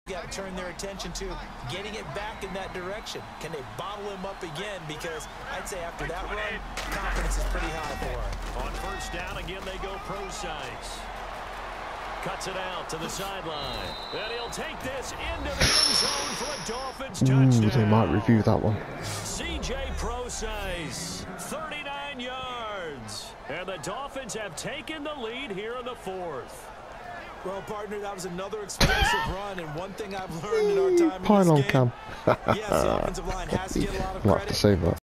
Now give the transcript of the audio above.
got to turn their attention to getting it back in that direction. Can they bottle him up again? Because I'd say after that run, confidence is pretty high for him. On first down, again, they go Prosise. Cuts it out to the sideline. And he'll take this into the end zone for a Dolphins touchdown. They might review that one. C.J. Prosise, 39 yards. And the Dolphins have taken the lead here in the fourth. Well, partner, that was another explosive run, and one thing I've learned in our time in Pile this on game, Cam. yes, the offensive line has to get a lot of I'll have credit. to save that.